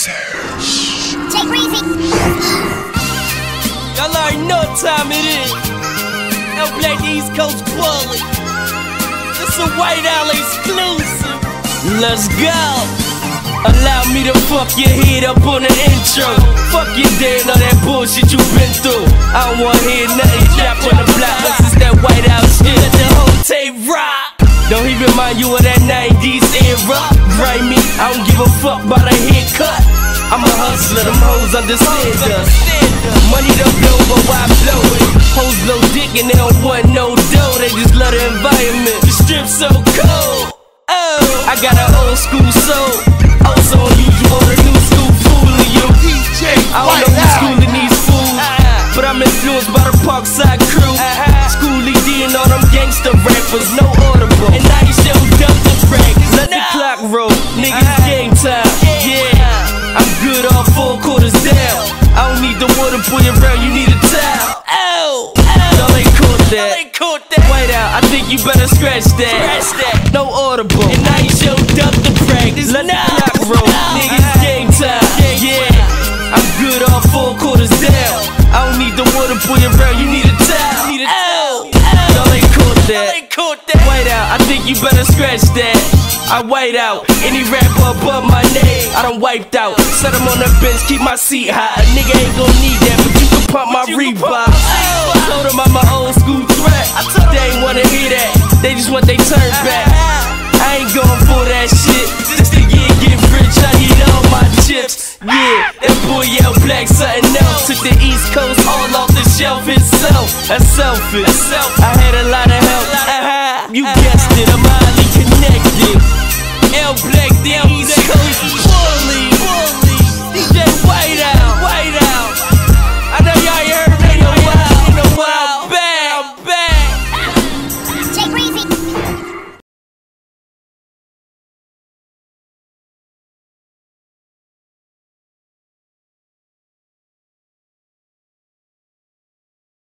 Jay Breezy. Y'all already know what time it is. L Black East Coast Bully. It's a White Owl exclusive. Let's go. Allow me to fuck your head up on the intro. Fuck your day and all that bullshit you been through. I don't wanna hear nothing drop on the block unless it's that White Owl shit. Let the whole tape rock. Don't even mind you of that 90s era. Grimy, I don't give a fuck about a haircut. I'm a hustler, them hoes understand us. Money to blow, but why blow it? Hoes blow dick and they don't want no dough. They just love the environment. The strip's so cold. Oh, I got an old school soul. Also unusual, the new school fooling you. I don't know who's schooling these fools, but I'm influenced by the Parkside crew. Schoolie D and all them gangster rappers, no audible. And now you show up the break. Let the clock roll, niggas game time. Yeah, I'm good all 4 quarters down. I don't need the water pour you around, you need a towel. Oh, y'all ain't caught that. Wait out, I think you better scratch that. No audible. And now you showed up the practice. Let the clock roll, niggas game time. Yeah, I'm good all 4 quarters down. I don't need the water pour you around, you need a towel. Y'all ain't caught that. Wait out, I think you better scratch that. I white out, any rapper above my name, I done wiped out. Set him on the bench, keep my seat high. A nigga ain't gon' need that, but you can pump my Reebok. Told him I'm an old school threat. They ain't wanna hear that, they just want they turn back. I ain't going for that shit. Just to get rich, I need all my chips. Yeah, that boy L Black something else. Took the East Coast all off the shelf itself. That's selfish. I had a lot of help. You guessed it, I'm out.